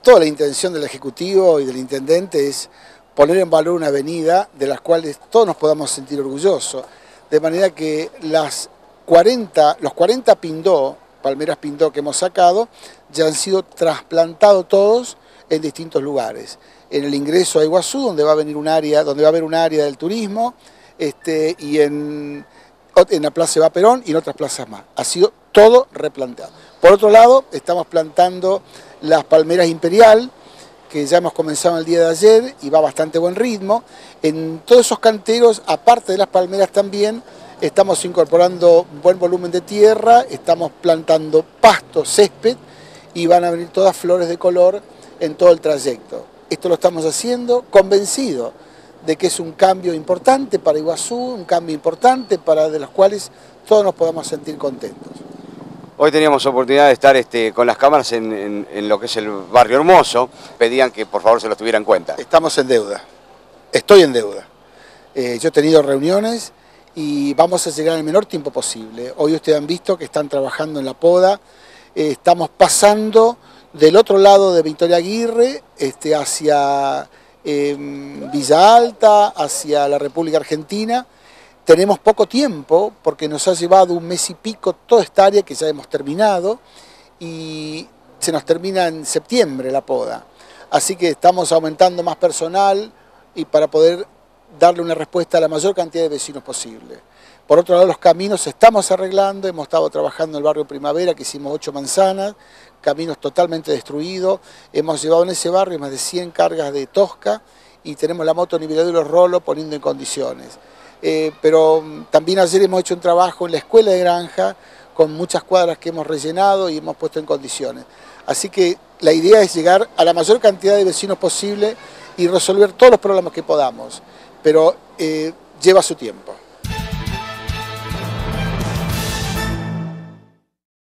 toda la intención del Ejecutivo y del Intendente es poner en valor una avenida de las cuales todos nos podamos sentir orgullosos, de manera que los 40 palmeras pindó que hemos sacado, ya han sido trasplantados todos en distintos lugares. En el ingreso a Iguazú, donde va a haber un área del turismo, y en la Plaza Eva Perón y en otras plazas más. Ha sido todo replanteado. Por otro lado, estamos plantando las palmeras imperial, que ya hemos comenzado el día de ayer y va a bastante buen ritmo. En todos esos canteros, aparte de las palmeras también, estamos incorporando buen volumen de tierra, estamos plantando pasto, césped, y van a venir todas flores de color en todo el trayecto. Esto lo estamos haciendo convencido de que es un cambio importante para Iguazú, un cambio importante de los cuales todos nos podamos sentir contentos. Hoy teníamos oportunidad de estar con las cámaras en lo que es el barrio Hermoso. Pedían que por favor se los tuviera en cuenta. Estamos en deuda, estoy en deuda. Yo he tenido reuniones y vamos a llegar en el menor tiempo posible. Hoy ustedes han visto que están trabajando en la poda. Estamos pasando del otro lado de Victoria Aguirre hacia Villa Alta, hacia la República Argentina. Tenemos poco tiempo porque nos ha llevado un mes y pico toda esta área que ya hemos terminado y se nos termina en septiembre la poda. Así que estamos aumentando más personal y para poder darle una respuesta a la mayor cantidad de vecinos posible. Por otro lado, los caminos se estamos arreglando, hemos estado trabajando en el barrio Primavera, que hicimos 8 manzanas, caminos totalmente destruidos. Hemos llevado en ese barrio más de 100 cargas de tosca y tenemos la moto niveladora y los rolos poniendo en condiciones. Pero también ayer hemos hecho un trabajo en la escuela de granja con muchas cuadras que hemos rellenado y hemos puesto en condiciones. Así que la idea es llegar a la mayor cantidad de vecinos posible y resolver todos los problemas que podamos, pero lleva su tiempo.